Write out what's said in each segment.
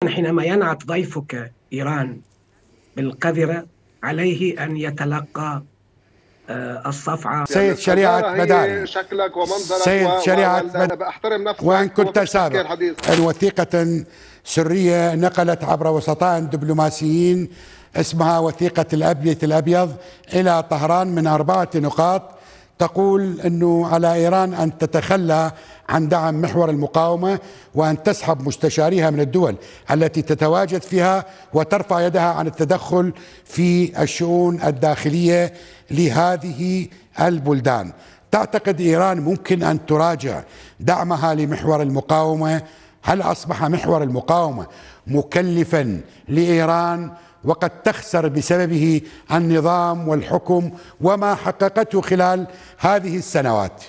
حينما ينعت ضيفك إيران بالقذرة عليه أن يتلقى الصفعة. سيد شريعة مداري، شكلك ومنظرك سيد شريعة بحترم نفسك وإن كنت سابق أن وثيقة سرية نقلت عبر وسطاء دبلوماسيين اسمها وثيقة الأبيض الأبيض إلى طهران من 4 نقاط تقول أنه على إيران أن تتخلى عن دعم محور المقاومة وأن تسحب مستشاريها من الدول التي تتواجد فيها وترفع يدها عن التدخل في الشؤون الداخلية لهذه البلدان. تعتقد إيران ممكن أن تراجع دعمها لمحور المقاومة؟ هل أصبح محور المقاومة مكلفا لإيران وقد تخسر بسببه النظام والحكم وما حققته خلال هذه السنوات؟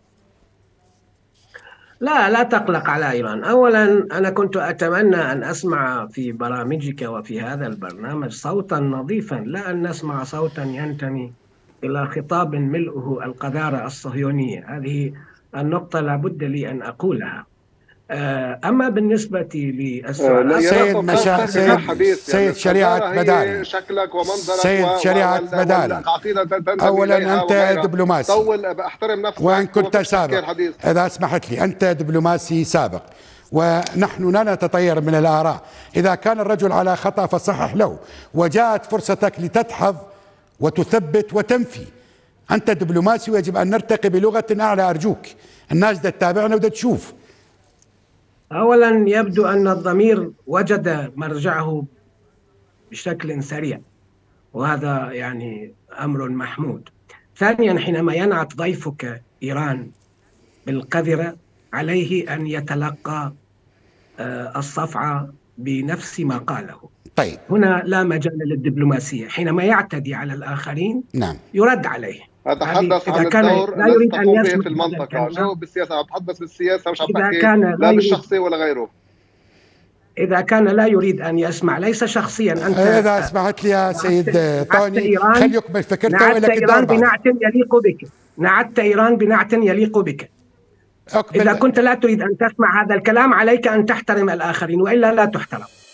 لا تقلق على إيران. أولا أنا كنت أتمنى أن أسمع في برامجك وفي هذا البرنامج صوتا نظيفا، لا أن نسمع صوتا ينتمي إلى خطاب ملؤه القذارة الصهيونية. هذه النقطة لابد لي أن أقولها. أما بالنسبة للسؤال سيد شريعة مداري، شكلك ومنظرك سيد شريعة مداري، أولا أنت دبلوماسي بحترم نفسك وإن كنت سابق، إذا اسمحت لي، أنت دبلوماسي سابق ونحن لا نتطير من الآراء. إذا كان الرجل على خطأ فصحح له، وجاءت فرصتك لتدحض وتثبت وتنفي. أنت دبلوماسي ويجب أن نرتقي بلغة أعلى. أرجوك، الناس بدها تتابعنا وبدها تشوف. أولا يبدو أن الضمير وجد مرجعه بشكل سريع، وهذا يعني أمر محمود. ثانيا، حينما ينعت ضيفك إيران بالقذرة عليه أن يتلقى الصفعة بنفس ما قاله. طيب، هنا لا مجال للدبلوماسية. حينما يعتدي على الآخرين نعم يرد عليه. أتحدث عن الدور لا يريد أن به في المنطقة. جاوب بالسياسة، أتحدث بالسياسة، مش عم تحكي لا بالشخصي ولا غيره. إذا كان لا يريد أن يسمع، ليس شخصيا. أنت إذا اسمحت لي يا سيد طوني خلي يكمل فكرته. نعت إيران بنعت يليق بك. نعت إيران بنعت يليق بك. إذا كنت لا تريد أن تسمع هذا الكلام عليك أن تحترم الآخرين، وإلا لا تحترم.